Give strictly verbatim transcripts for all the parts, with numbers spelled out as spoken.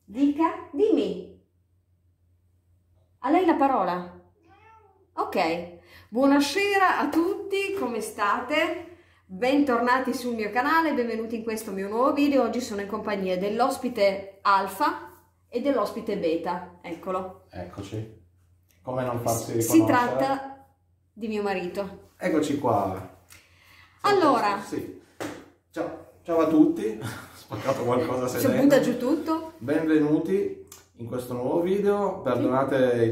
Dica, dimmi. A lei la parola. Ok, buonasera a tutti, come state? Bentornati sul mio canale, benvenuti in questo mio nuovo video. Oggi sono in compagnia dell'ospite alfa e dell'ospite beta, eccolo. Eccoci. Come non farsi riconoscere? Si tratta di mio marito. Eccoci qua. Allora. Sì. Ciao, ciao a tutti. Ho spaccato qualcosa sedendo. Si butta giù tutto. Benvenuti in questo nuovo video. Perdonate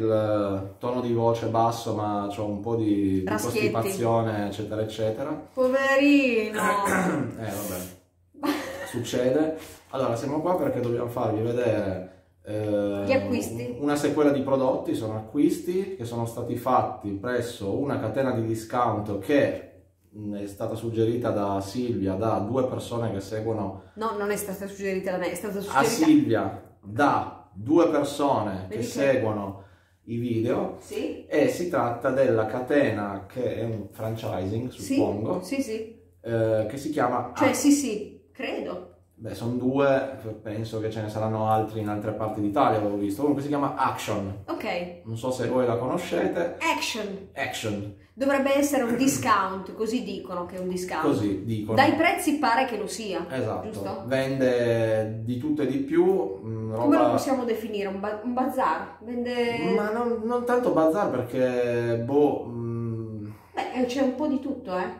il tono di voce basso, ma ho un po' di, di costipazione, eccetera, eccetera. Poverino. eh, vabbè. Succede. Allora, siamo qua perché dobbiamo farvi vedere Eh, gli acquisti. Una sequela di prodotti. Sono acquisti che sono stati fatti presso una catena di discount che è stata suggerita da Silvia, da due persone che seguono. No, non è stata suggerita da me, è stata suggerita a Silvia da due persone Vedi che, che seguono i video. Sì. E si tratta della catena che è un franchising, suppongo. Sì, sì, sì. Eh, che si chiama Cioè, sì, sì, credo. Beh, sono due, penso che ce ne saranno altri in altre parti d'Italia, avevo visto. Comunque si chiama Action. Ok. Non so se voi la conoscete. Action. Action. Dovrebbe essere un discount, così dicono che è un discount. Così dicono. Dai prezzi pare che lo sia. Esatto. Giusto? Vende di tutto e di più. Mh, roba... Come lo possiamo definire? Un, ba un bazar? Vende... Ma non, non tanto bazar perché, boh... Mh... Beh, c'è un po' di tutto, eh.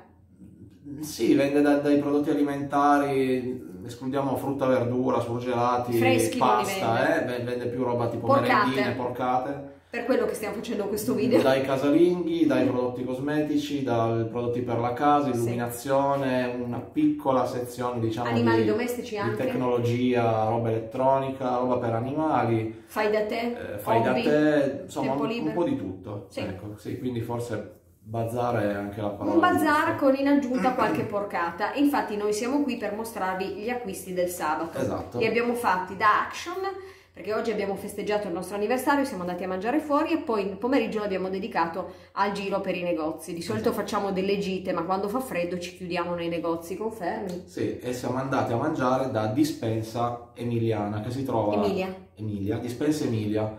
Sì, vende da, dai prodotti alimentari, escludiamo frutta, verdura, surgelati, freschi, pasta, eh? Vende più roba tipo porcate. merendine, porcate. Per quello che stiamo facendo questo video. Dai casalinghi, dai prodotti cosmetici, dai prodotti per la casa, illuminazione, sì. Una piccola sezione, diciamo, animali di, domestici anche, di tecnologia, roba elettronica, roba per animali. Fai da te, eh, fai da te, insomma un, un po' di tutto. Sì. Ecco, sì, quindi forse bazar è anche la parola. Un bazar con in aggiunta qualche porcata. Infatti noi siamo qui per mostrarvi gli acquisti del sabato. Esatto. Li abbiamo fatti da Action, perché oggi abbiamo festeggiato il nostro anniversario, siamo andati a mangiare fuori e poi il pomeriggio l'abbiamo dedicato al giro per i negozi. Di solito esatto. Facciamo delle gite, ma quando fa freddo ci chiudiamo nei negozi, confermi? Sì, e siamo andati a mangiare da Dispensa Emiliana, che si trova... Emilia. Emilia, Dispensa Emilia.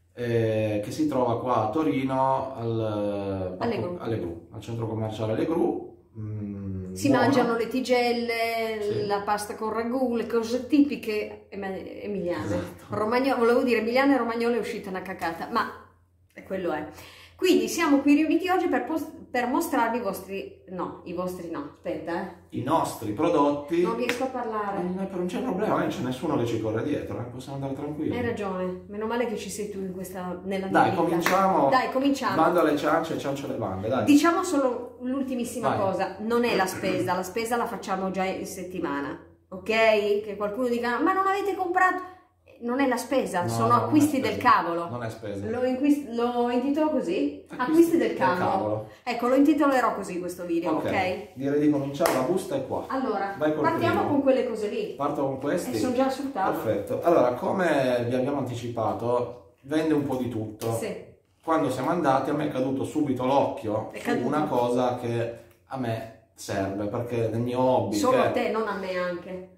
Eh, che si trova qua a Torino al, Allegru. Allegru, al centro commerciale Allegru. Mm, si buona. Mangiano le tigelle, sì. La pasta con ragù, le cose tipiche emiliane. Esatto. Romagnolo, volevo dire emiliane e romagnolo è uscita una cacata, ma quello è. Quindi siamo qui riuniti oggi per, per mostrarvi i vostri, no, i vostri no, aspetta eh. I nostri prodotti. Non riesco a parlare. Non, non c'è problema, non c'è nessuno che ci corre dietro, eh? Possiamo andare tranquilli. Hai ragione, meno male che ci sei tu in questa, nella mia Dai, vita. cominciamo. Dai, cominciamo. Bando alle ciance e ciance alle bande, dai. Diciamo solo l'ultimissima Vai. cosa, non è la spesa, la spesa la facciamo già in settimana, ok? Che qualcuno dica, ma non avete comprato... Non è la spesa, no, sono acquisti del cavolo. Non è spesa. Lo, lo intitolo così? Acquisti, acquisti del, del cavolo. cavolo. Ecco, lo intitolerò così questo video, ok? Ok. Direi di cominciare, la busta è qua. Allora, partiamo primo. con quelle cose lì. Parto con questi. E sono già sul tavolo. Perfetto. Allora, come vi abbiamo anticipato, vende un po' di tutto. Sì. Quando siamo andati a me è caduto subito l'occhio su caduto. una cosa che a me serve, perché nel mio hobby... Solo che... a te, non a me anche.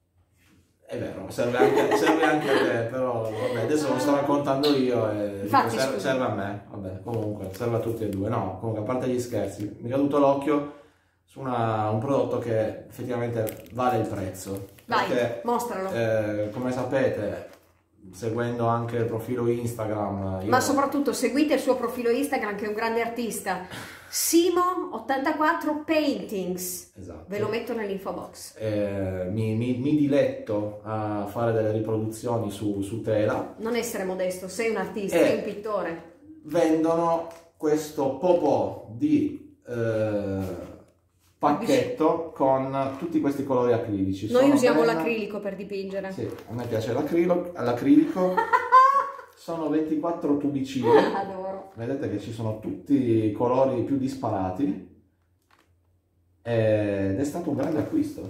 È vero, serve anche, serve anche a te, però vabbè, adesso lo sto raccontando io e Infatti, dico, serve, serve a me, vabbè, comunque, serve a tutti e due. No, comunque, a parte gli scherzi, mi è caduto l'occhio su una, un prodotto che effettivamente vale il prezzo. Vai, perché, mostralo. Eh, come sapete, seguendo anche il profilo Instagram... Io... Ma soprattutto seguite il suo profilo Instagram, che è un grande artista. Simo ottantaquattro Paintings, esatto. Ve lo metto nell'info box. Eh, mi, mi, mi diletto a fare delle riproduzioni su, su tela. Non essere modesto, sei un artista, e sei un pittore. Vendono questo popò di eh, pacchetto con tutti questi colori acrilici. Noi Sono usiamo penna... l'acrilico per dipingere. Sì, a me piace l'acrilico. Sono ventiquattro tubicini. Adoro. Vedete che ci sono tutti i colori più disparati ed è stato un grande acquisto.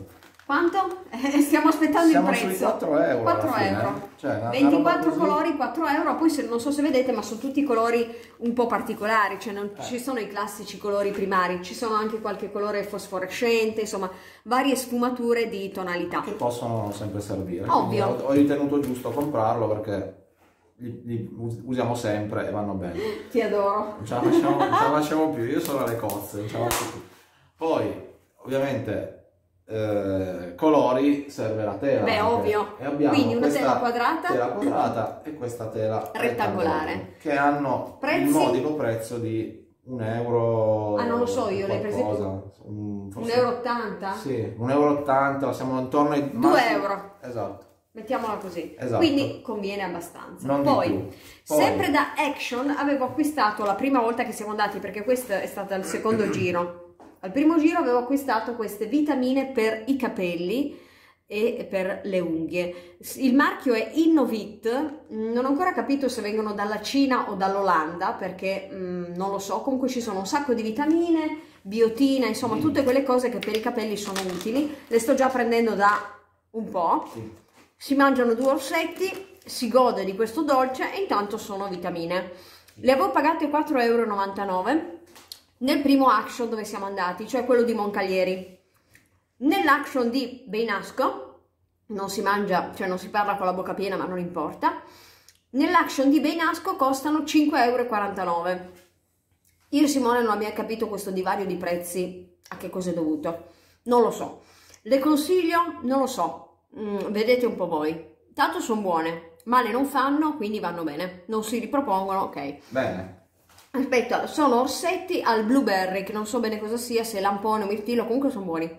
Quanto? Eh, stiamo aspettando Siamo il prezzo. sui quattro euro. quattro alla fine, euro. eh. Cioè, una- una ventiquattro roba così. colori, quattro euro. Poi se, non so se vedete, ma sono tutti colori un po' particolari, cioè non Eh. ci sono i classici colori primari, ci sono anche qualche colore fosforescente, insomma, varie sfumature di tonalità. Che possono sempre servire. Ovvio. Quindi Ho, ho ritenuto giusto comprarlo perché li, li us- usiamo sempre e vanno bene. Ti adoro. Non ce la facciamo, non ce la facciamo più, io sono alle cozze, non ce la faccio più. Poi, ovviamente, eh, colori serve la tela. Beh, anche. ovvio. E abbiamo Quindi una questa tela quadrata. tela quadrata e questa tela Rettangolare. che hanno Prezzi? il modico prezzo di un euro. Ah, non lo so, io le hai prese tu. qualcosa. Un, un euro e ottanta? Sì, un euro e ottanta, siamo intorno ai due massimo- euro. Esatto. Mettiamola così. Esatto. Quindi conviene abbastanza. Non di Poi, più. Poi- sempre da Action avevo acquistato la prima volta che siamo andati, perché questo è stato il secondo giro. Al primo giro avevo acquistato queste vitamine per i capelli e per le unghie. Il marchio è Innovit, non ho ancora capito se vengono dalla Cina o dall'Olanda, perché mh, non lo so. Comunque ci sono un sacco di vitamine, biotina, insomma tutte quelle cose che per i capelli sono utili. Le sto già prendendo da un po'. Sì. Si mangiano due orsetti, si gode di questo dolce e intanto sono vitamine. Le avevo pagate quattro euro e novantanove nel primo Action dove siamo andati, cioè quello di Moncalieri. Nell'Action di Beinasco non si mangia, cioè non si parla con la bocca piena, ma non importa. Nell'Action di Beinasco costano cinque euro e quarantanove. Io e Simone non abbiamo capito questo divario di prezzi, a che cosa è dovuto, non lo so. Le consiglio? Non lo so, mm, vedete un po' voi. Tanto sono buone, male non fanno, quindi vanno bene, non si ripropongono, ok. Bene. Aspetta, sono orsetti al blueberry, che non so bene cosa sia, se lampone o mirtillo, comunque sono buoni.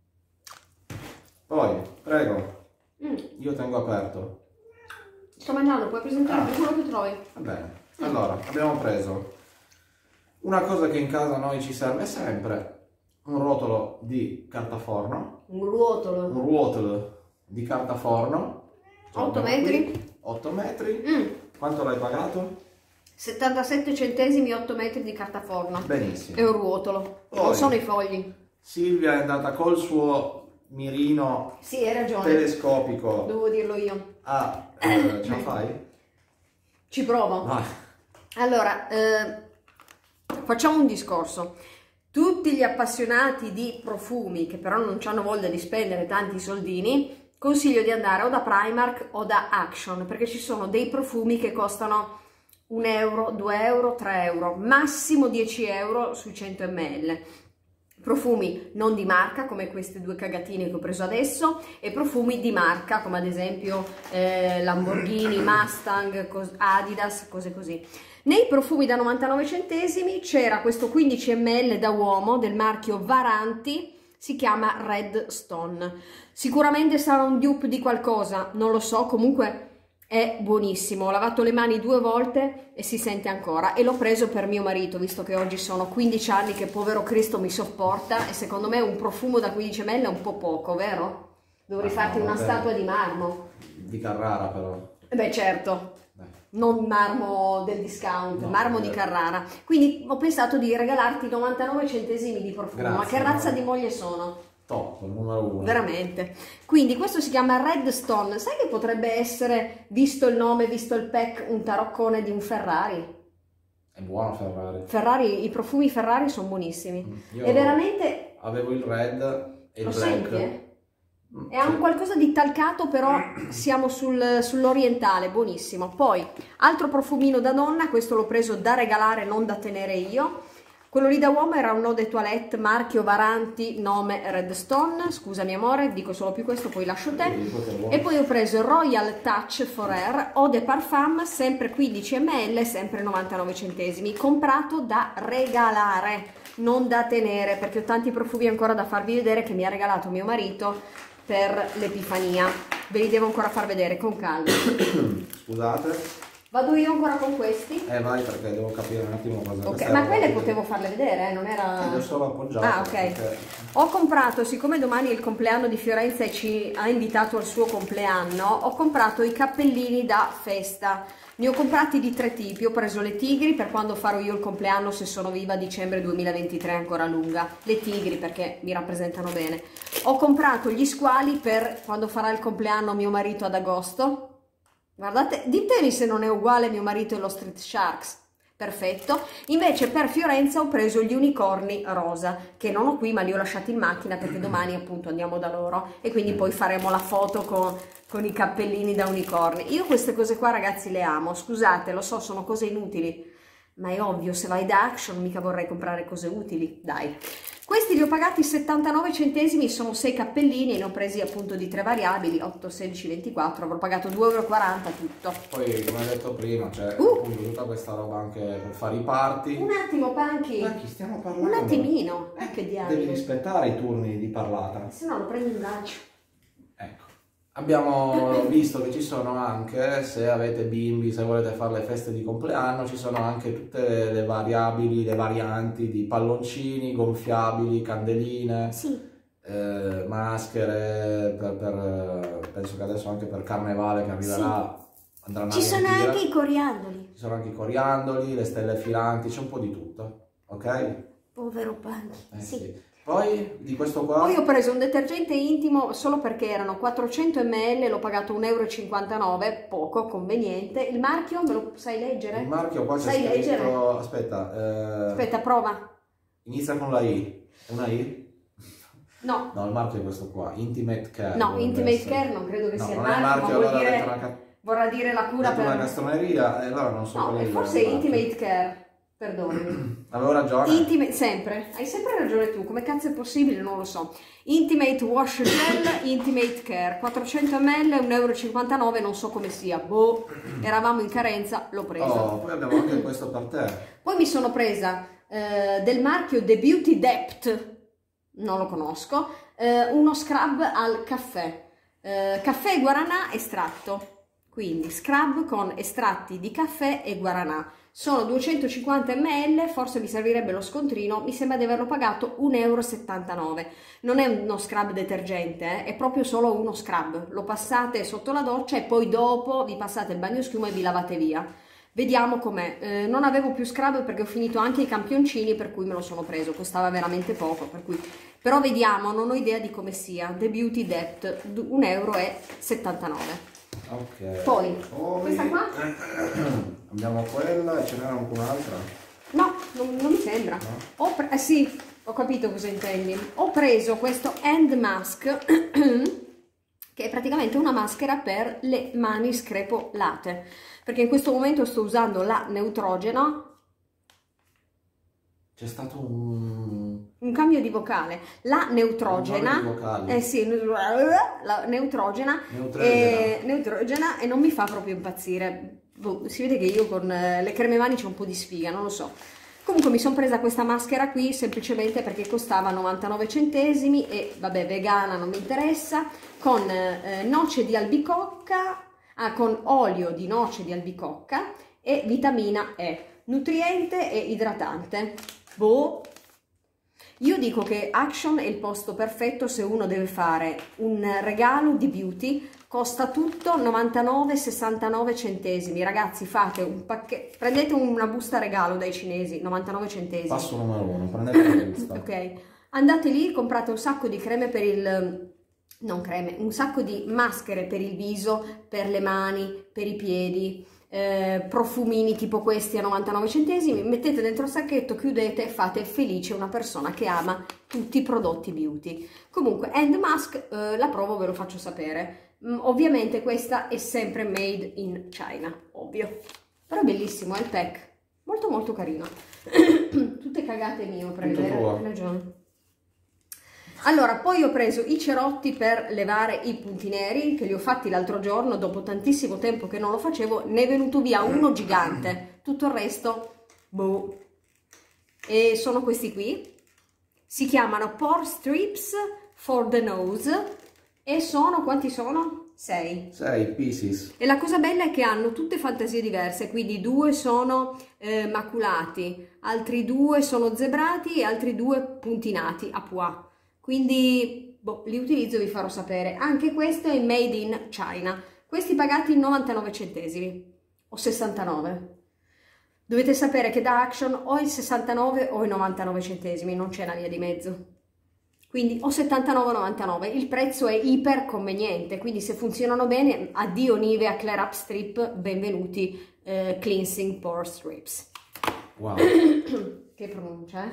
Poi, prego, Mm, io tengo aperto. sto mangiando, puoi presentare Ah. quello che trovi. Va bene. Allora, abbiamo preso una cosa che in casa a noi ci serve sempre, un rotolo di carta forno, Un ruotolo. un ruotolo di carta forno. Ce otto l'abbiamo metri. qui, otto metri. Mm, Quanto l'hai pagato? settantasette centesimi, otto metri di carta forno. Benissimo. È un ruotolo, non Poi. sono i fogli. Silvia è andata col suo mirino Sì, hai ragione, telescopico dovevo dirlo io. a... eh, ce la fai? Ci provo. Vai. Allora, eh, facciamo un discorso. Tutti gli appassionati di profumi, che però non hanno voglia di spendere tanti soldini, consiglio di andare o da Primark o da Action, perché ci sono dei profumi che costano un euro, due euro, tre euro, massimo dieci euro sui cento millilitri. Profumi non di marca, come queste due cagatine che ho preso adesso, e profumi di marca, come ad esempio eh, Lamborghini, Mustang, cos- Adidas, cose così. Nei profumi da novantanove centesimi c'era questo quindici millilitri da uomo del marchio Varanti, si chiama Red Stone. Sicuramente sarà un dupe di qualcosa, non lo so, comunque è buonissimo. Ho lavato le mani due volte e si sente ancora, e l'ho preso per mio marito, visto che oggi sono quindici anni che povero Cristo mi sopporta, e secondo me un profumo da quindici millilitri è un po' poco, vero? Dovrei Ah, farti no, una vabbè. statua di marmo. Di Carrara però. Eh Beh, certo. Beh. Non marmo del discount, No, marmo di eh. Carrara. Quindi ho pensato di regalarti novantanove centesimi di profumo. Ma Grazie, che razza no. di moglie sono? Top, il numero uno. Veramente. Quindi questo si chiama Red Stone. Sai che potrebbe essere, visto il nome, visto il pack, un taroccone di un Ferrari? È buono Ferrari. Ferrari, i profumi Ferrari sono buonissimi. Io E veramente avevo il red e il lo black. senti, eh? Mm, È un sì. qualcosa di talcato, però siamo sul- sull'orientale, buonissimo. Poi, altro profumino da donna, questo l'ho preso da regalare, non da tenere io. Quello lì da uomo era un eau de toilette, marchio Varanti, nome Red Stone. Scusami amore, dico solo più questo, poi lascio te. Sì, questo è buono. E poi ho preso Royal Touch for Air, Eau de Parfum, sempre quindici millilitri, sempre novantanove centesimi. Comprato da regalare, non da tenere, perché ho tanti profumi ancora da farvi vedere che mi ha regalato mio marito per l'Epifania. Ve li devo ancora far vedere con calma. Scusate. Vado io ancora con questi? Eh vai, perché devo capire un attimo cosa. Ok, ma quelle potevo farle vedere, eh, non era... Io sono appoggiato. Ah, ok. Perché... Ho comprato, siccome domani è il compleanno di Fiorenza e ci ha invitato al suo compleanno, ho comprato i cappellini da festa. Ne ho comprati di tre tipi, ho preso le tigri per quando farò io il compleanno, se sono viva, a dicembre duemilaventitré, ancora lunga. Le tigri perché mi rappresentano bene. Ho comprato gli squali per quando farà il compleanno mio marito ad agosto. Guardate, ditemi se non è uguale mio marito e lo Street Sharks. Perfetto. Invece per Fiorenza ho preso gli unicorni rosa, che non ho qui ma li ho lasciati in macchina perché domani appunto andiamo da loro e quindi poi faremo la foto con, con i cappellini da unicorni. Io queste cose qua ragazzi le amo, scusate, lo so, sono cose inutili, ma è ovvio, se vai da Action mica vorrei comprare cose utili, dai. Questi li ho pagati settantanove centesimi, sono sei cappellini e ne ho presi appunto di tre variabili, otto, sedici, ventiquattro, avrò pagato due e quaranta euro tutto. Poi come ho detto prima, c'è uh. appunto tutta questa roba anche per fare i party. Un attimo Panchi, Ma chi stiamo parlando? Un attimino, eh, che diavolo. Devi rispettare i turni di parlata. Se no lo prendi in braccio. Ecco. Abbiamo visto che ci sono anche, se avete bimbi, se volete fare le feste di compleanno, ci sono anche tutte le variabili, le varianti di palloncini, gonfiabili, candeline, sì. eh, maschere, per, per, penso che adesso anche per Carnevale che arriverà sì. andranno Ci sono anche i coriandoli. Ci sono anche i coriandoli, le stelle filanti, c'è un po' di tutto, ok? Povero Panchi, eh, sì. sì. Poi di questo qua? Poi ho preso un detergente intimo solo perché erano quattrocento millilitri, l'ho pagato un euro e cinquantanove, poco, conveniente. Il marchio me lo sai leggere? Il marchio qua c'è sai scritto... leggere? Aspetta. Eh... Aspetta, prova. Inizia con la I. È una I? No. No, il marchio è questo qua, Intimate Care. No, Intimate essere. Care non credo che no, sia non il marchio, marchio, ma vuol allora dire, una... vorrà dire la cura per... una castroneria, e allora non so no, qual è il forse è marchio. Intimate Care. Perdonami. Avevo ragione. Intimate, sempre, hai sempre ragione tu, come cazzo è possibile? Non lo so. Intimate Wash Gel, Intimate Care, quattrocento millilitri, un euro e cinquantanove, non so come sia. Boh, eravamo in carenza, l'ho preso. Oh, poi abbiamo anche questo per te. Poi mi sono presa eh, del marchio The Beauty Depth, non lo conosco, eh, uno scrub al caffè. Eh, caffè e guaranà estratto. Quindi scrub con estratti di caffè e guaranà. Sono duecentocinquanta millilitri, forse mi servirebbe lo scontrino, mi sembra di averlo pagato un euro e settantanove. Non è uno scrub detergente, eh? È proprio solo uno scrub. Lo passate sotto la doccia e poi dopo vi passate il bagnoschiuma e vi lavate via. Vediamo com'è. Eh, non avevo più scrub perché ho finito anche i campioncini, per cui me lo sono preso. Costava veramente poco, per cui... Però vediamo, non ho idea di come sia. The Beauty Depth, un euro e settantanove. Ok. Poi, Poi questa qua? Abbiamo quella e ce n'era anche un'altra. No, non, non mi sembra. No? Ho pre- eh sì, ho capito cosa intendi. Ho preso questo hand mask che è praticamente una maschera per le mani screpolate, perché in questo momento sto usando la Neutrogena. C'è stato un... un cambio di vocale. La Neutrogena, Un eh sì, la Neutrogena, e, Neutrogena e non mi fa proprio impazzire. Boh, si vede che io con le creme mani c'ho un po' di sfiga, non lo so. Comunque mi sono presa questa maschera qui semplicemente perché costava novantanove centesimi e vabbè, vegana non mi interessa, con eh, noce di albicocca, ah, con olio di noce di albicocca e vitamina E, nutriente e idratante. Boh. Io dico che Action è il posto perfetto se uno deve fare un regalo di beauty. Costa tutto novantanove sessantanove centesimi. Ragazzi, fate un pacchetto, prendete una busta regalo dai cinesi, novantanove centesimi. Passo numero uno, prendete la busta. Ok, andate lì, comprate un sacco di creme per il... non creme, un sacco di maschere per il viso, per le mani, per i piedi, eh, profumini tipo questi a novantanove centesimi, mettete dentro il sacchetto, chiudete e fate felice una persona che ama tutti i prodotti beauty. Comunque, hand mask, eh, la provo, ve lo faccio sapere. Mm, ovviamente questa è sempre made in China, ovvio. Però è bellissimo, è il pack. Molto molto carino. Tutte cagate mie, ho preso, hai ragione. Allora, poi ho preso i cerotti per levare i punti neri, che li ho fatti l'altro giorno, dopo tantissimo tempo che non lo facevo, ne è venuto via uno gigante, tutto il resto, boh. E sono questi qui, si chiamano Pore Strips for the Nose, e sono, quanti sono? sei. sei pieces. E la cosa bella è che hanno tutte fantasie diverse, quindi due sono eh, maculati, altri due sono zebrati e altri due puntinati a pois. Quindi boh, li utilizzo e vi farò sapere. Anche questo è made in China. Questi pagati novantanove centesimi o sessantanove. Dovete sapere che da Action o il sessantanove o i novantanove centesimi, non c'è una via di mezzo. Quindi o settantanove o novantanove, il prezzo è iper conveniente, quindi se funzionano bene, addio Nivea Clear Up Strip, benvenuti eh, Cleansing Pore Strips. Wow. Che pronuncia,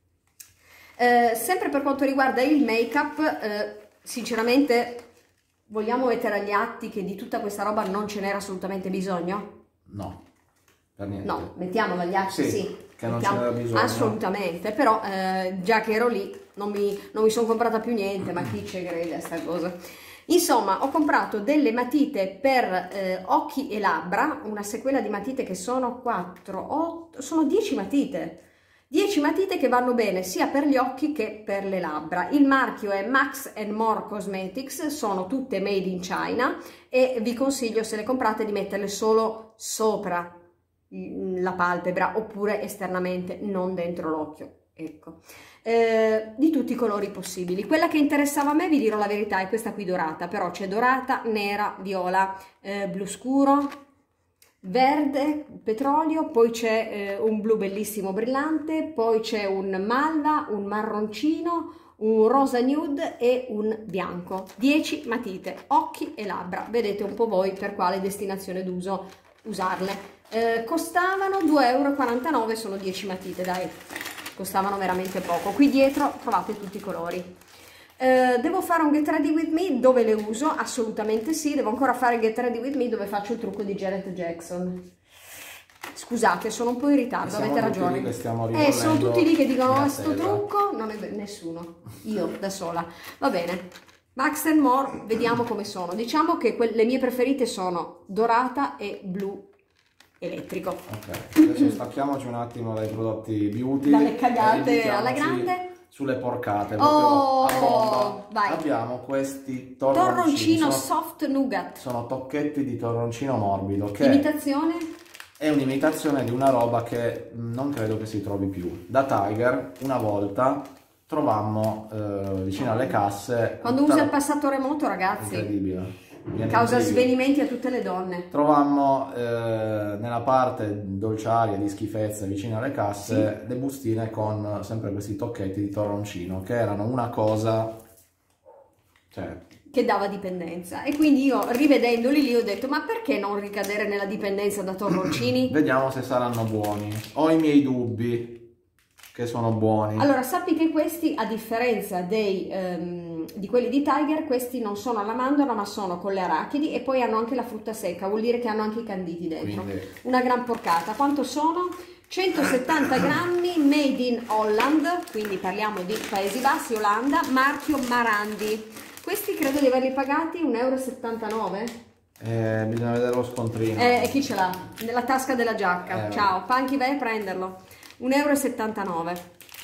eh? Eh, sempre per quanto riguarda il make-up, eh, sinceramente vogliamo mettere agli atti che di tutta questa roba non ce n'era assolutamente bisogno? No, per niente. No, mettiamola agli atti, sì, sì, che non mettiamo, ce n'era bisogno. Assolutamente, però eh, già che ero lì non mi, non mi sono comprata più niente, ma chi ci crede a sta cosa? Insomma, ho comprato delle matite per eh, occhi e labbra, una sequela di matite che sono quattro, otto, sono dieci matite. dieci matite che vanno bene sia per gli occhi che per le labbra. Il marchio è Max and More Cosmetics, sono tutte made in China e vi consiglio, se le comprate, di metterle solo sopra la palpebra oppure esternamente, non dentro l'occhio. Ecco, eh, di tutti i colori possibili. Quella che interessava a me, vi dirò la verità, è questa qui dorata, però c'è dorata, nera, viola, eh, blu scuro, verde, petrolio, poi c'è eh, un blu bellissimo brillante, poi c'è un malva, un marroncino, un rosa nude e un bianco. dieci matite, occhi e labbra, vedete un po' voi per quale destinazione d'uso usarle. Eh, costavano due e quarantanove euro, sono dieci matite, dai, costavano veramente poco. Qui dietro trovate tutti i colori. Eh, devo fare un Get Ready With Me dove le uso? Assolutamente sì. Devo ancora fare il Get Ready With Me dove faccio il trucco di Janet Jackson. Scusate, sono un po' in ritardo, avete ragione. Eh, sono tutti lì che dicono oh, sto trucco, non è nessuno, io da sola. Va bene. Max and More, vediamo come sono. Diciamo che le mie preferite sono dorata e blu elettrico. Ok, adesso stacchiamoci un attimo dai prodotti beauty. Dalle cagate alla grande. Sulle porcate. Oh, a bomba. vai. Abbiamo questi torroncini. Torroncino sono, soft nougat. Sono tocchetti di torroncino morbido. Che imitazione? È un'imitazione di una roba che non credo che si trovi più. Da Tiger, una volta, trovammo eh, vicino alle casse. Quando usa il passato remoto, ragazzi. Incredibile. Causa svenimenti a tutte le donne. Trovammo eh, nella parte dolciaria di schifezze vicino alle casse sì. le bustine con sempre questi tocchetti di torroncino che erano una cosa, cioè, che dava dipendenza, e quindi io rivedendoli lì ho detto ma perché non ricadere nella dipendenza da torroncini? Vediamo se saranno buoni. Ho i miei dubbi che sono buoni. Allora sappi che questi, a differenza dei, um, di quelli di Tiger, questi non sono alla mandorla ma sono con le arachidi e poi hanno anche la frutta secca, vuol dire che hanno anche i canditi dentro. Quindi una gran porcata. Quanto sono? centosettanta grammi, made in Holland, quindi parliamo di Paesi Bassi, Olanda, marchio Marandi. Questi credo di averli pagati un euro e settantanove. Eh, bisogna vedere lo scontrino. Eh, e chi ce l'ha? Nella tasca della giacca. Eh, Ciao, Panchi, vai a prenderlo. un euro e settantanove.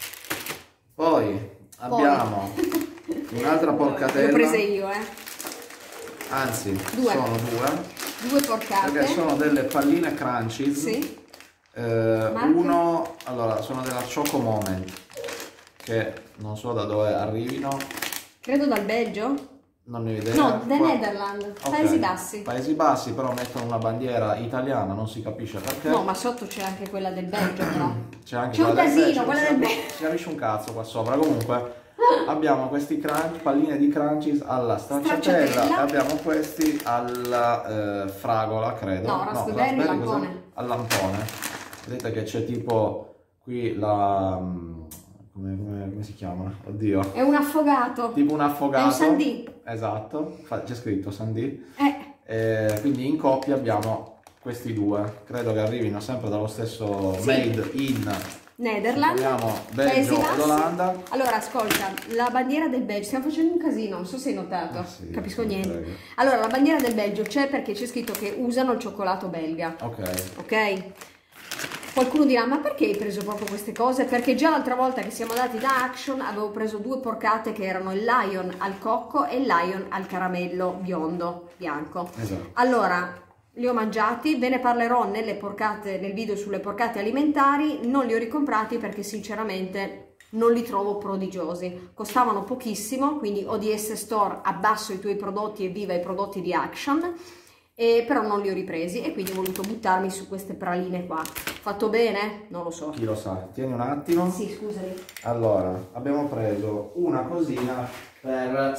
Poi abbiamo un'altra porcatella. L'ho presa io, eh. Anzi, due. sono due. Due porcate. Perché sono delle palline Crunchies. Sì. Eh, uno, allora, sono della Choco Moment, che non so da dove arrivino. Credo dal Belgio? Non ne ho idea. No, dai Netherlands, okay. Paesi Bassi. Paesi Bassi, però mettono una bandiera italiana, non si capisce perché. No, ma sotto c'è anche quella del Belgio, però. C'è anche un casino, quella del Belgio. Si capisce un cazzo qua sopra. Comunque, abbiamo questi crunch, palline di crunchies alla stracciatella e abbiamo questi alla eh, fragola, credo. No, raspberry, no, lampone. Al lampone. Vedete che c'è tipo qui la... Come, come, come si chiama? Oddio. È un affogato. Tipo un affogato. È un sandì. Esatto, c'è scritto sandì. Eh. Eh, quindi in coppia abbiamo questi due. Credo che arrivino sempre dallo stesso sì. Made in Netherlands. Abbiamo Belgio ed Olanda. Allora, ascolta, la bandiera del Belgio, stiamo facendo un casino, non so se hai notato, ah, sì, capisco niente. Prego. Allora, la bandiera del Belgio c'è perché c'è scritto che usano il cioccolato belga. Ok. Ok? Qualcuno dirà, ma perché hai preso proprio queste cose? Perché già l'altra volta che siamo andati da Action avevo preso due porcate che erano il Lion al cocco e il Lion al caramello biondo, bianco. Esatto. Allora, li ho mangiati, ve ne parlerò nelle porcate, nel video sulle porcate alimentari, non li ho ricomprati perché sinceramente non li trovo prodigiosi. Costavano pochissimo, quindi O D S Store, abbasso i tuoi prodotti e viva i prodotti di Action. E però non li ho ripresi e quindi ho voluto buttarmi su queste praline qua. Fatto bene? Non lo so. Chi lo sa? Tieni un attimo. Sì, scusami. Allora, abbiamo preso una cosina per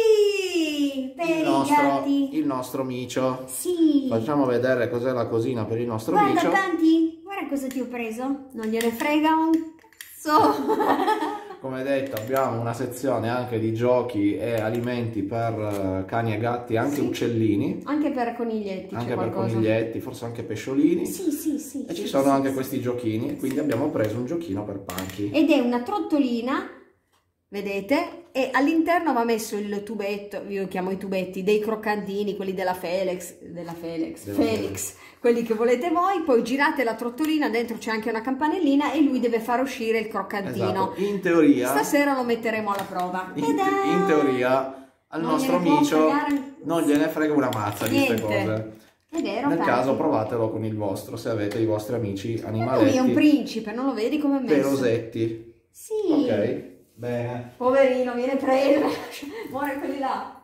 Sì, per il i nostro, gatti. il nostro micio. Sì. Facciamo vedere cos'è la cosina per il nostro Guarda, micio. tanti, guarda cosa ti ho preso. Non gliene frega un cazzo. Come detto, abbiamo una sezione anche di giochi e alimenti per cani e gatti, anche sì. uccellini. Anche per coniglietti. Anche c'è per qualcosa. coniglietti, forse anche pesciolini. Sì, sì, sì. E sì, ci sono sì, anche sì. questi giochini, quindi abbiamo preso un giochino per Punky. Ed è una trottolina, vedete? E all'interno va messo il tubetto, io chiamo i tubetti, dei croccantini, quelli della Felix, della Felix, Della Felix, quelli che volete voi, poi girate la trottolina, dentro c'è anche una campanellina e lui deve far uscire il croccantino. Esatto. In teoria, Stasera lo metteremo alla prova. in, in teoria, al Non nostro gliene può micio fregare- non gliene frega una mazza di queste Niente. cose. È vero, Nel Patti? caso provatelo con il vostro, se avete i vostri amici Lui è un animaletti principe, non lo vedi come è messo? pelosetti. Sì. Ok, bene. Poverino, viene preso, muore quelli là.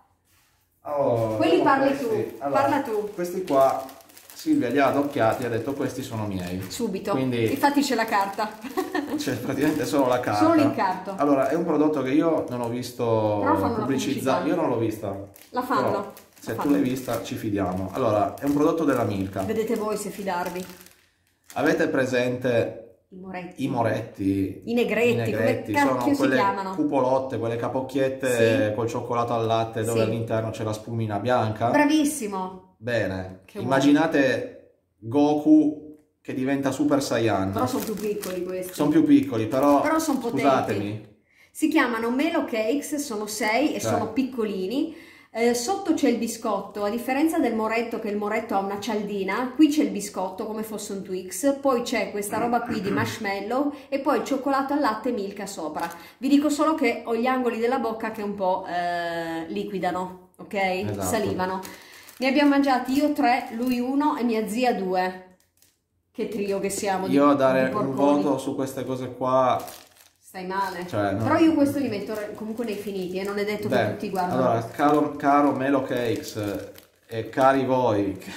Oh, Quelli oh, parli questi- tu, allora, parla tu. Questi qua Silvia li ha adocchiati e ha detto questi sono miei. Subito. Quindi Infatti c'è la carta. c'è praticamente solo la carta. Solo l'incarto. Allora, è un prodotto che io non ho visto Però fanno la pubblicizzato. pubblicità. Io non l'ho vista. La fanno. Però, se La tu fanno. l'hai vista, ci fidiamo. Allora, è un prodotto della Milka. Vedete voi se fidarvi. Avete presente I moretti. i moretti? I negretti, I negretti come cacchio sono si quelle chiamano? cupolotte, quelle capocchiette Sì. col cioccolato al latte dove Sì. all'interno c'è la spumina bianca. Bravissimo. Bene. Che Immaginate Goku che diventa Super Saiyan. Però sono più piccoli questi. Sono più piccoli, però, Però sono potenti. scusatemi. Si chiamano Melo Cakes, sono sei e Cioè. sono piccolini. Eh, sotto c'è il biscotto, a differenza del moretto, che il moretto ha una cialdina, qui c'è il biscotto come fosse un Twix, poi c'è questa roba qui di marshmallow e poi il cioccolato al latte Milka sopra. Vi dico solo che ho gli angoli della bocca che un po' eh, liquidano, ok? Esatto. Salivano. Ne abbiamo mangiati io tre, lui uno e mia zia due. Che trio che siamo di Io a dare di un porconi. voto su queste cose qua. Stai male. Cioè, no. Però io questo li metto comunque nei finiti e non è detto che Beh, tutti guardano. allora, caro, caro Melo Cakes e cari voi che,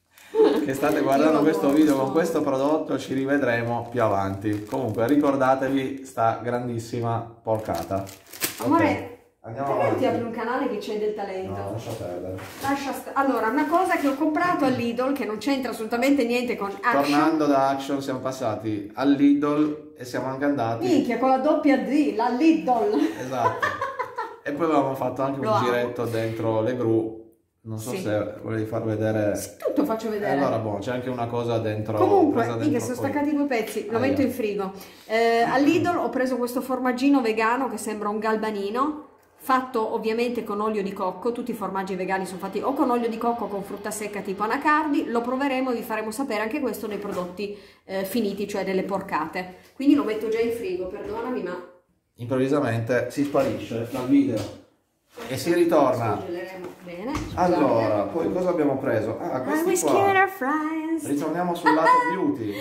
che state guardando Io questo lo video so. con questo prodotto, ci rivedremo più avanti. Comunque ricordatevi sta grandissima porcata. Amore, Ok, andiamo perché non ti apri avanti. un canale che c'è del talento? No, lascia perdere. Lascia sta- Allora, una cosa che ho comprato all'Idol che non c'entra assolutamente niente con Action. Tornando da Action siamo passati all'Idol e siamo anche andati. Minchia, con la doppia D, la Lidl. Esatto. E poi avevamo fatto anche Lo un amo. giretto dentro le gru. Non so Sì. se volevi far vedere. Sì, tutto faccio E vedere. allora, boh, c'è anche una cosa dentro. Comunque, presa minchia, dentro sono poi. staccati due pezzi, lo Ah, metto io. in frigo. Eh, all'Idol ho preso questo formaggino vegano che sembra un galbanino, fatto ovviamente con olio di cocco. Tutti i formaggi vegani sono fatti o con olio di cocco o con frutta secca tipo anacardi. Lo proveremo e vi faremo sapere anche questo nei prodotti eh, finiti, cioè delle porcate. Quindi lo metto già in frigo, perdonami, ma Improvvisamente si sparisce dal video e si ritorna. scongeleremo bene. Scusate. Allora, poi cosa abbiamo preso? Ah, Ah, questi whiskey qua. and our fries. Ritorniamo sul lato beauty.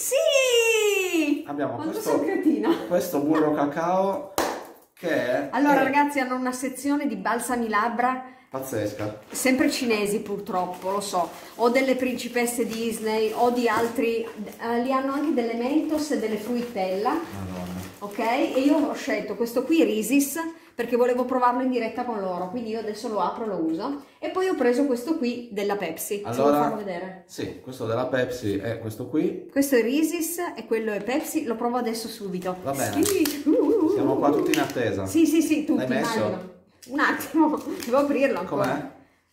Sì! Abbiamo Quanto questo, sono cretina. questo burro cacao che è, Allora è ragazzi, hanno una sezione di balsami labbra pazzesca. sempre cinesi purtroppo, lo so, o delle principesse Disney o di altri, eh, li hanno anche delle Mentos e delle Fruittella, Madonna. ok? E io ho scelto questo qui Risis perché volevo provarlo in diretta con loro, quindi io adesso lo apro e lo uso. E poi ho preso questo qui della Pepsi, se vuoi Allora, farlo vedere. sì, questo della Pepsi è questo qui. Questo è Risis e quello è Pepsi, lo provo adesso subito. Va bene. Sì. Uh, uh, uh. Siamo qua tutti in attesa. Sì, sì, sì, tutti, L'hai messo? immagino. Un attimo, devo aprirlo ancora. Com'è?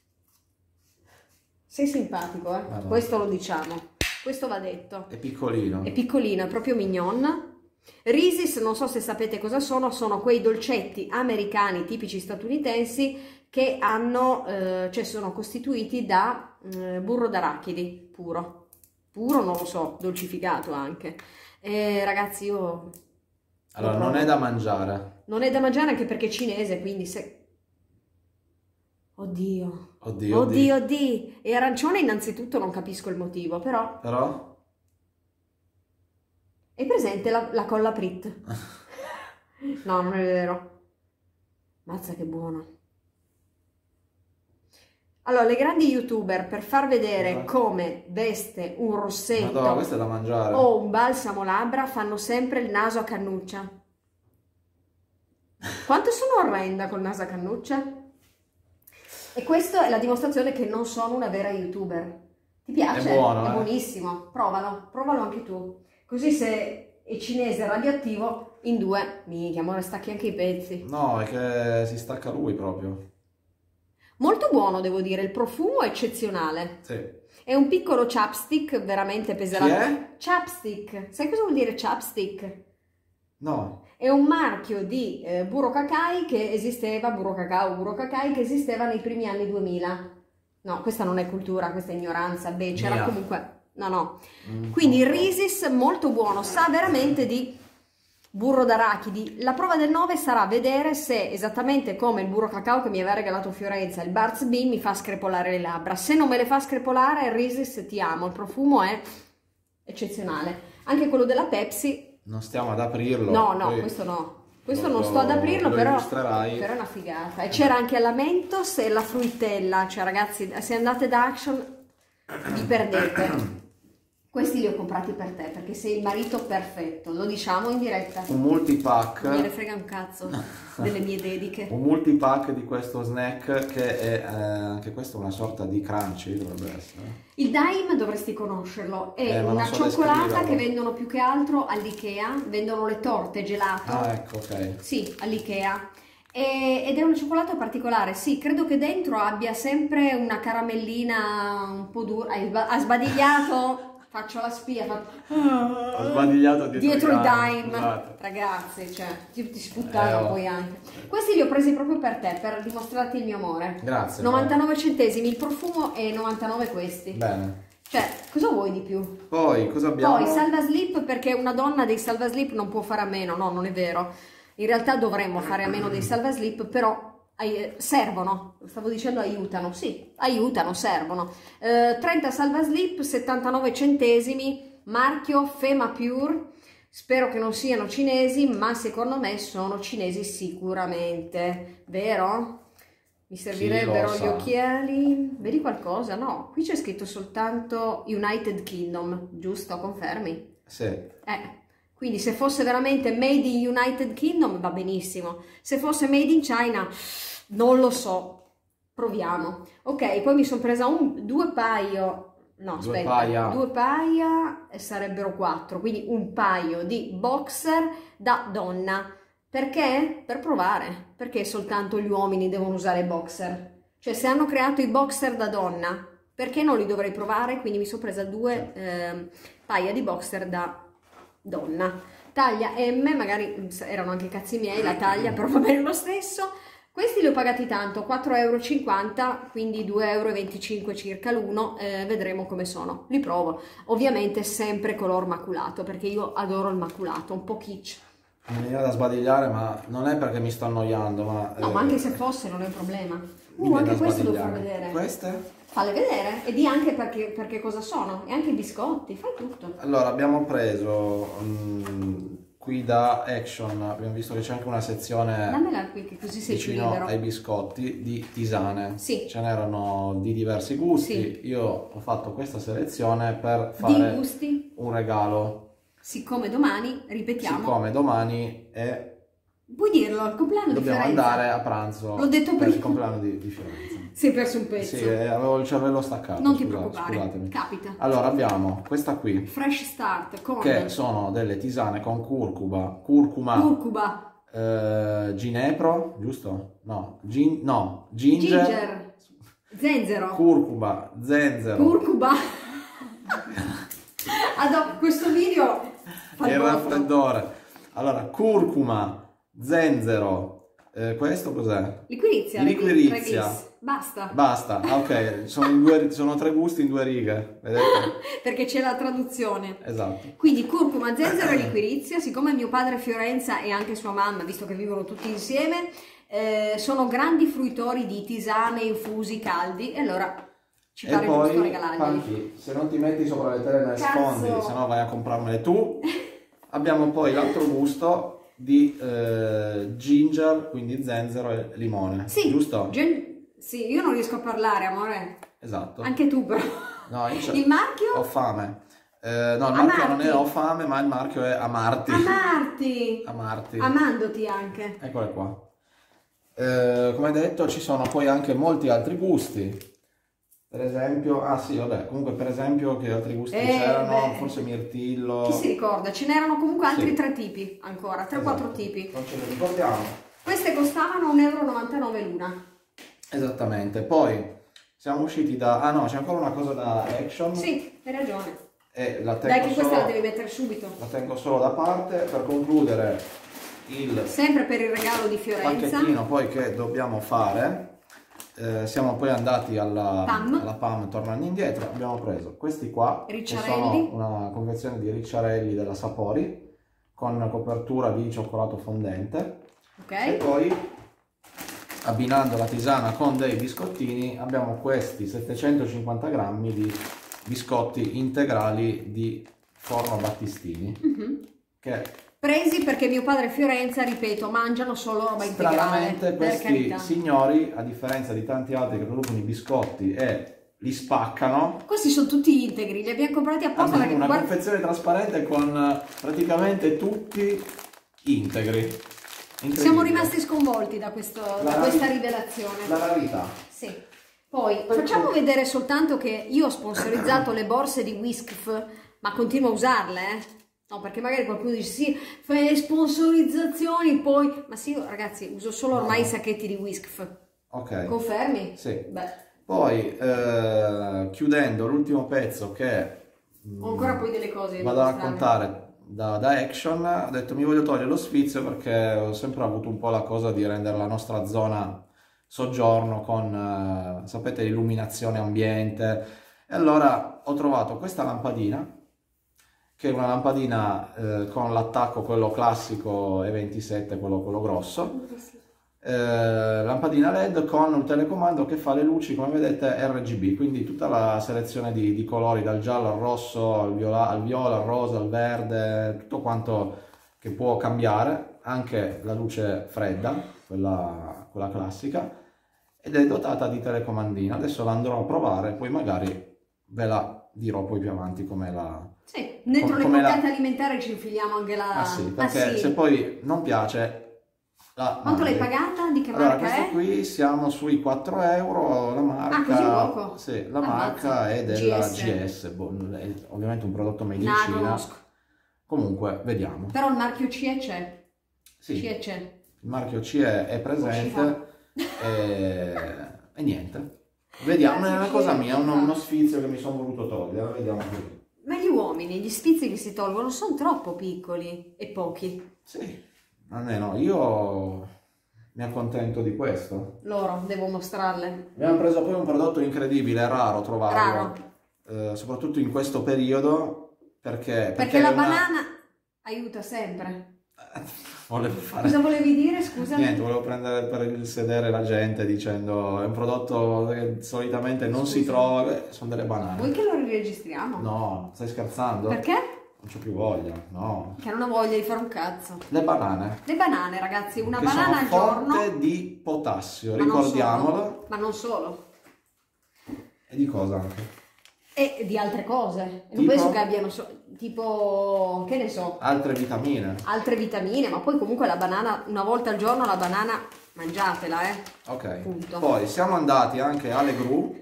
Sei simpatico, eh? Madonna. Questo lo diciamo. Questo va detto. È piccolino. È piccolino, è proprio mignon. Risis, non so se sapete cosa sono, sono quei dolcetti americani tipici statunitensi che hanno, eh, cioè sono costituiti da eh, burro d'arachidi puro. puro non lo so, dolcificato anche. E ragazzi, io... Allora, non è da mangiare. Non è da mangiare anche perché è cinese, quindi se... Oddio. Oddio, oddio, oddio. E arancione innanzitutto non capisco il motivo, però... Però? È presente la, la colla Prit? No, non è vero. Mazza che buono. Allora, le grandi youtuber per far vedere Madonna. come veste un rossetto Madonna, questo è da mangiare. o un balsamo labbra fanno sempre il naso a cannuccia. Quanto sono orrenda col naso a cannuccia? E questa è la dimostrazione che non sono una vera youtuber. Ti piace? È buono, È eh? buonissimo. Provalo, provalo anche tu. Così se è cinese radioattivo, in due, minchia, amore, stacchi anche i pezzi. No, è che si stacca lui proprio. Molto buono, devo dire, il profumo è eccezionale. Sì. È un piccolo chapstick, veramente peserà. Chi è? Chapstick. Sai cosa vuol dire chapstick? No. È un marchio di eh, burro cacai che esisteva, burro cacao, burro cacai che esisteva nei primi anni duemila. No, questa non è cultura, questa è ignoranza, beh, c'era Mia. comunque... No, no. Mm, Quindi il no. Risis molto buono, sa veramente di burro d'arachidi. La prova del nove sarà vedere se, esattamente come il burro cacao che mi aveva regalato Fiorenza, il Barz Bean, mi fa screpolare le labbra. Se non me le fa screpolare, il Risis ti amo, il profumo è eccezionale. Anche quello della Pepsi... Non stiamo ad aprirlo. No, no, poi questo no. Questo lo- non sto ad aprirlo, lo però, illustrerai. però è una figata. E c'era anche la Mentos e la fruttella, cioè ragazzi, se andate da Action vi perdete. Questi li ho comprati per te, perché sei il marito perfetto, lo diciamo in diretta. Un multipack. Non me ne frega un cazzo delle mie dediche. Un multipack di questo snack che è eh, anche questo una sorta di crunchy, dovrebbe essere. Il Daim dovresti conoscerlo, è Eh, ma non una so cioccolata descriverlo. che vendono più che altro all'Ikea, vendono le torte gelato. Ah, ecco, ok. Sì, all'Ikea. E- ed è una cioccolata particolare, sì, credo che dentro abbia sempre una caramellina un po' dura. Hai sba- Ha sbadigliato? Faccio la spia, fa- Ho sbadigliato dietro, dietro il Daim, dime, esatto. ragazzi, cioè, ti, ti sputtano Eh, oh. poi anche. Questi li ho presi proprio per te, per dimostrarti il mio amore. Grazie. novantanove centesimi il profumo e novantanove questi. Bene. Cioè, cosa vuoi di più? Poi cosa abbiamo? Poi salva slip, perché una donna dei salva slip non può fare a meno, no, non è vero. In realtà dovremmo fare a meno dei salva slip, però ai- servono, stavo dicendo aiutano, sì, aiutano, servono. Eh, trenta salva slip, settantanove centesimi, marchio Fema Pure. Spero che non siano cinesi, ma secondo me sono cinesi sicuramente, vero? Mi servirebbero Chi gli lo sa? occhiali. Vedi qualcosa? No, qui c'è scritto soltanto United Kingdom, giusto? Confermi? Sì. Eh, quindi se fosse veramente made in United Kingdom va benissimo. Se fosse made in China, non lo so. Proviamo. Ok, poi mi sono presa un, due paio. No, Due aspetta, paia. due paia e sarebbero quattro, quindi un paio di boxer da donna. Perché? Per provare. Perché soltanto gli uomini devono usare i boxer? Cioè, se hanno creato i boxer da donna, perché non li dovrei provare? Quindi mi sono presa due eh, paia di boxer da donna. Taglia M, magari erano anche cazzi miei la taglia, però va bene lo stesso. Questi li ho pagati tanto, quattro e cinquanta euro, quindi due e venticinque euro circa l'uno, eh, vedremo come sono, li provo. Ovviamente sempre color maculato, perché io adoro il maculato, un po' kitsch. Mi viene da sbadigliare, ma non è perché mi sto annoiando, ma... No, eh, ma anche se fosse non è un problema. mi Uh, viene anche da questo devo far sbadigliare. vedere. Queste? Falle vedere e di anche perché, perché cosa sono, e anche i biscotti, fai tutto. Allora, abbiamo preso mm, qui da Action, abbiamo visto che c'è anche una sezione Dammela qui che così sei più vicino libero. ai biscotti di tisane. Sì. Ce n'erano di diversi gusti. Sì. Io ho fatto questa selezione per Di fare gusti, un regalo. siccome domani, ripetiamo, Siccome domani è... puoi dirlo, il compleanno di dobbiamo Fiorenza. andare a pranzo L'ho detto per il prima. compleanno di, di Fiorenza. Si è perso un pezzo. Sì, eh, avevo il cervello staccato. Non ti scusate, preoccupare, scusatemi. capita. Allora abbiamo questa qui, Fresh Start con che sono delle tisane con curcuma, curcuma, curcuma, eh, ginepro, giusto? No, gin, no, ginger, ginger, zenzero, curcuma, zenzero, curcuma. Adò, questo video fa e il il botto. raffreddore. Allora, curcuma, zenzero, eh, questo cos'è? Liquirizia, Liquirizia, reglis, basta. Basta, ah, ok, sono, in due, sono tre gusti in due righe, vedete? Perché c'è la traduzione. Esatto. Quindi curcuma, zenzero e liquirizia, siccome mio padre Fiorenza e anche sua mamma, visto che vivono tutti insieme, eh, sono grandi fruitori di tisane, infusi, caldi, e allora ci pare giusto regalargli. Panchi, se non ti metti sopra le tele ne Cazzo. sfondi, se no vai a comprarmele tu. Abbiamo poi l'altro gusto di eh, ginger, quindi zenzero e limone, Sì, giusto? gen- sì, io non riesco a parlare, amore. Esatto. Anche tu però. No, io Il marchio? ho fame. Eh, no, il marchio Amarti. non è ho fame, ma il marchio è amarti. Amarti. Amarti. Amandoti anche. Eccole qua. Eh, come detto, ci sono poi anche molti altri gusti. Per esempio, ah sì, vabbè, comunque per esempio che altri gusti Eh, c'erano? beh. Forse mirtillo. Chi si ricorda? Ce n'erano comunque altri Sì. tre tipi ancora, tre o quattro Esatto. tipi. Non ce ne ricordiamo. Queste costavano un euro e novantanove l'una. Esattamente. Poi siamo usciti da... Ah no, c'è ancora una cosa da Action. Sì, hai ragione. E la tengo Dai che questa solo- la devi mettere subito. la tengo solo da parte per concludere il Sempre per il regalo di Fiorenza. pacchettino poi che dobbiamo fare. Eh, siamo poi andati alla Pam. alla Pam tornando indietro, abbiamo preso questi qua che Ricciarelli. sono una confezione di ricciarelli della Sapori con copertura di cioccolato fondente e Ok. poi abbinando la tisana con dei biscottini abbiamo questi settecentocinquanta grammi di biscotti integrali di forno Battistini Mhm. che Presi perché mio padre Fiorenza, ripeto, mangiano solo roba integrale. stranamente Per questi carità. signori, a differenza di tanti altri che producono i biscotti e li spaccano, Questi sono tutti integri, li abbiamo comprati apposta abbiamo perché una guarda- confezione trasparente con eh, praticamente tutti integri. Incredibile. siamo rimasti sconvolti da, questo, da La questa ravi- rivelazione. La rarità. Sì. Poi facciamo vedere soltanto che io ho sponsorizzato le borse di Whiskf, ma continuo a usarle, eh? No, perché magari qualcuno dice sì, fai le sponsorizzazioni, poi... Ma sì, io, ragazzi, uso solo ormai No. i sacchetti di Whiskf. Ok. Confermi? Sì. Beh, Poi eh, chiudendo l'ultimo pezzo che mm, ho ancora poi delle cose da vado a mostrarvi. raccontare da, da Action, ho detto mi voglio togliere lo sfizio perché ho sempre avuto un po' la cosa di rendere la nostra zona soggiorno con, eh, sapete, l'illuminazione ambiente. E allora ho trovato questa lampadina, che è una lampadina eh, con l'attacco, quello classico E ventisette, quello, quello grosso. Eh, lampadina L E D con un telecomando che fa le luci, come vedete, R G B, quindi tutta la selezione di, di colori dal giallo al rosso, al viola, al viola, al rosa, al verde, tutto quanto che può cambiare, anche la luce fredda, quella, quella classica, ed è dotata di telecomandino. Adesso la andrò a provare, poi magari ve la dirò poi più avanti come la... Sì, dentro come- le come la- croccette alimentari ci infiliamo anche la... Ah sì, perché sì. se poi non piace... la Quanto l'hai mandi. pagata? Di che Allora, marca questo è? qui siamo sui quattro euro, la marca... Ah, così poco? Sì, la Ammazza. marca è della G S. G S, boh, è ovviamente un prodotto made in No, Cina. conosco. Comunque, vediamo. Però il marchio C E c'è. Sì, C E c'è. il marchio C E è presente e, e niente. Vediamo, Grazie, è una C E cosa mia, uno, ci fa. uno sfizio che mi sono voluto togliere, vediamo qui. Ma gli uomini, gli sfizi che si tolgono sono troppo piccoli e pochi. Sì, almeno io mi accontento di questo. Loro, devo mostrarle. Abbiamo preso poi un prodotto incredibile, è raro trovarlo, Raro. eh, soprattutto in questo periodo, perché... Perché la è una- banana aiuta sempre. Volevo fare... Cosa volevi dire, scusa? Niente, volevo prendere per il sedere la gente dicendo è un prodotto che solitamente non si Scusa. trova, Beh, sono delle banane. Vuoi che lo riregistriamo? No, stai scherzando? Perché? Non c'ho più voglia, no. Che non ho voglia di fare un cazzo. Le banane. Le banane, ragazzi, una che banana al sono giorno. fonte di potassio, Ma non ricordiamolo. solo, Ma non solo. E di cosa anche? E di altre cose. Non Tipo? penso che abbiano so- tipo, che ne so, Altre vitamine. altre vitamine, ma poi comunque la banana, una volta al giorno la banana mangiatela, eh. Ok. Punto. Poi siamo andati anche alle Gru.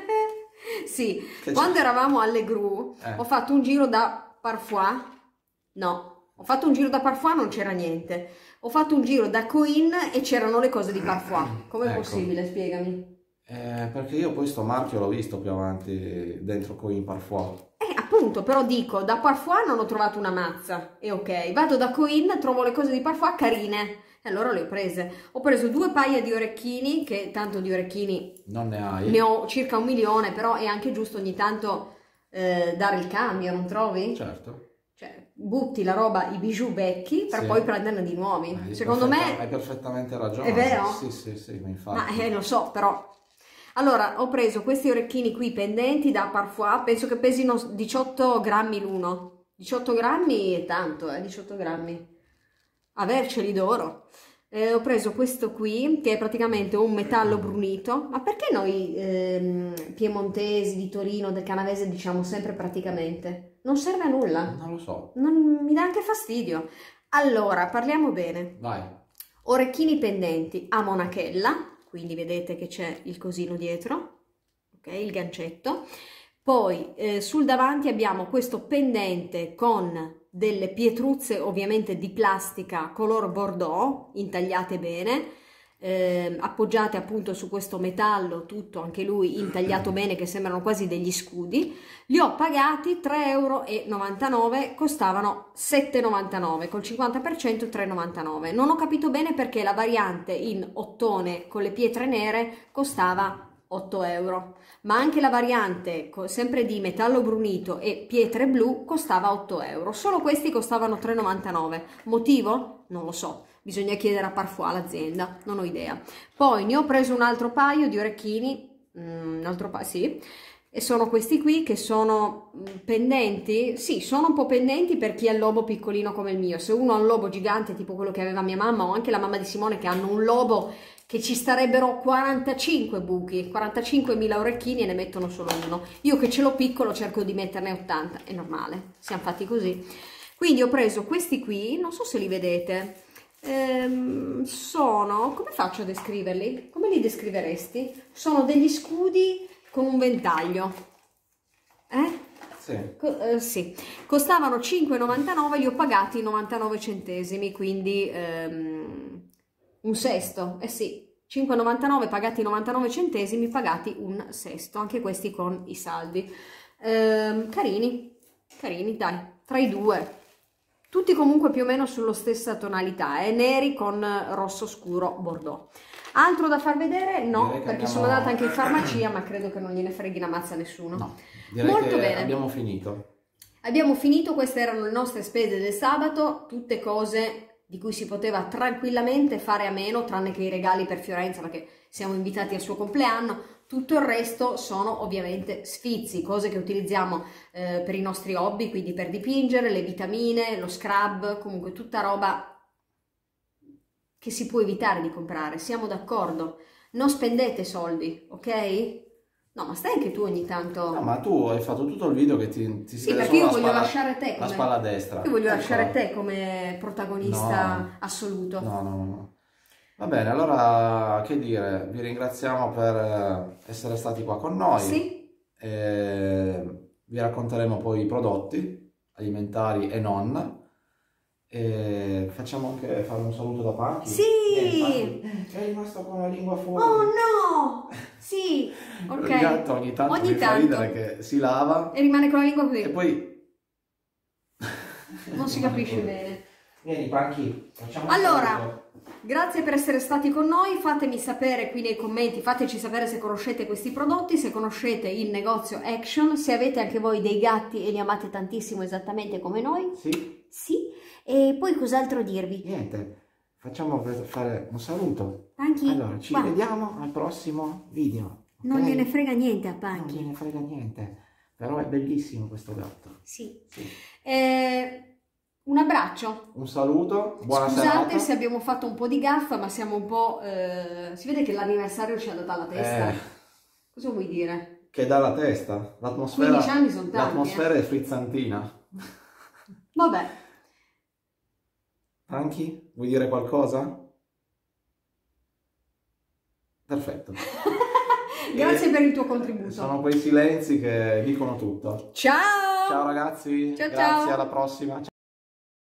Sì, Che quando c'è? eravamo alle Gru Eh. ho fatto un giro da Parfois, no, ho fatto un giro da Parfois, non c'era niente, ho fatto un giro da Coin e c'erano le cose di Parfois. Com'è Ecco. possibile? Spiegami. Eh, perché io poi sto marchio l'ho visto più avanti dentro Coin Parfois. Eh, appunto, però dico, da Parfois non ho trovato una mazza, e ok, vado da Coin, trovo le cose di Parfois carine, E allora le ho prese. Ho preso due paia di orecchini, che tanto di orecchini non ne hai. Ne ho circa un milione, però è anche giusto ogni tanto eh, dare il cambio, non trovi? Certo. Cioè, butti la roba, i bijou vecchi, per sì. poi prenderne di nuovi. Hai Secondo me... Hai perfettamente ragione. È vero? Sì, sì, sì, ma infatti. Ma eh, lo so, però... Allora, ho preso questi orecchini qui pendenti da Parfois, penso che pesino diciotto grammi l'uno. diciotto grammi è tanto, eh, diciotto grammi. Averceli d'oro. Eh, ho preso questo qui, che è praticamente un metallo brunito. Ma perché noi ehm, piemontesi, di Torino, del Canavese, diciamo sempre praticamente? Non serve a nulla. Non lo so. Non, mi dà anche fastidio. Allora, parliamo bene. Vai. Orecchini pendenti a monachella. Quindi vedete che c'è il cosino dietro, ok, il gancetto. Poi eh, sul davanti abbiamo questo pendente con delle pietruzze ovviamente di plastica color bordeaux, intagliate bene, eh, appoggiate appunto su questo metallo, tutto anche lui intagliato bene, che sembrano quasi degli scudi. Li ho pagati tre euro e novantanove, costavano sette e novantanove, col cinquanta per cento tre e novantanove. Non ho capito bene perché la variante in ottone con le pietre nere costava otto euro, ma anche la variante sempre di metallo brunito e pietre blu costava otto euro. Solo questi costavano tre e novantanove. Motivo? Non lo so. Bisogna chiedere a Parfois, l'azienda, non ho idea. Poi ne ho preso un altro paio di orecchini, un altro paio, sì, e sono questi qui che sono pendenti, sì, sono un po' pendenti per chi ha il lobo piccolino come il mio. Se uno ha un lobo gigante tipo quello che aveva mia mamma o anche la mamma di Simone, che hanno un lobo che ci starebbero quarantacinque buchi, quarantacinquemila orecchini e ne mettono solo uno. Io che ce l'ho piccolo cerco di metterne ottanta, è normale, siamo fatti così. Quindi ho preso questi qui, non so se li vedete. Ehm, sono, come faccio a descriverli? Come li descriveresti? Sono degli scudi con un ventaglio, eh? Sì. Co eh, sì. Costavano cinque e novantanove, li ho pagati novantanove centesimi, quindi ehm, un sesto, eh sì, cinque e novantanove pagati novantanove centesimi, pagati un sesto, anche questi con i saldi. Ehm, carini, carini, dai, tra i due. Tutti comunque più o meno sulla stessa tonalità, eh? Neri con rosso scuro bordeaux. Altro da far vedere? No, perché abbiamo... sono andata anche in farmacia, ma credo che non gliene freghi una mazza a nessuno. No, direi molto che bene. Abbiamo finito. Abbiamo finito, queste erano le nostre spese del sabato, tutte cose di cui si poteva tranquillamente fare a meno, tranne che i regali per Fiorenza, perché siamo invitati al suo compleanno. Tutto il resto sono ovviamente sfizi, cose che utilizziamo eh, per i nostri hobby, quindi per dipingere, le vitamine, lo scrub, comunque tutta roba che si può evitare di comprare, siamo d'accordo. Non spendete soldi, ok? No, ma stai anche tu ogni tanto... No, ma tu hai fatto tutto il video che ti, ti si sì, vede perché io solo voglio la spalla, lasciare te come... la spalla destra. Io voglio ecco. lasciare te come protagonista no. assoluto. No, no, no. Va bene, allora che dire, vi ringraziamo per essere stati qua con noi. Sì. E vi racconteremo poi i prodotti alimentari e non. E facciamo anche fare un saluto da Panchi. Sì! Eh, è rimasto con la lingua fuori. Oh no! Sì, ok. Il gatto ogni tanto ogni mi fa tanto. ridere che si lava E rimane con la lingua così. e poi... Non si capisce bene. Vieni Panchi, facciamo un Allora, saluto. grazie per essere stati con noi, fatemi sapere qui nei commenti, fateci sapere se conoscete questi prodotti, se conoscete il negozio Action, se avete anche voi dei gatti e li amate tantissimo esattamente come noi. Sì. Sì. E poi cos'altro dirvi? Niente, facciamo per fare un saluto. Panchi, Allora, ci guarda, vediamo al prossimo video. non ok? gliene frega niente a Non Panchi. gliene frega niente, però è bellissimo questo gatto. Sì. Sì. Eh, un abbraccio. Un saluto, buona Scusate serata. se abbiamo fatto un po' di gaffa, ma siamo un po'... Eh, si vede che l'anniversario ci ha dato alla testa. Eh, Cosa vuoi dire? che dà la testa, l'atmosfera, quindici anni sono tanti, l'atmosfera è frizzantina. Vabbè. Anchi, vuoi dire qualcosa? Perfetto. Grazie E per il tuo contributo. sono quei silenzi che dicono tutto. Ciao! Ciao ragazzi, Ciao, grazie, ciao. alla prossima.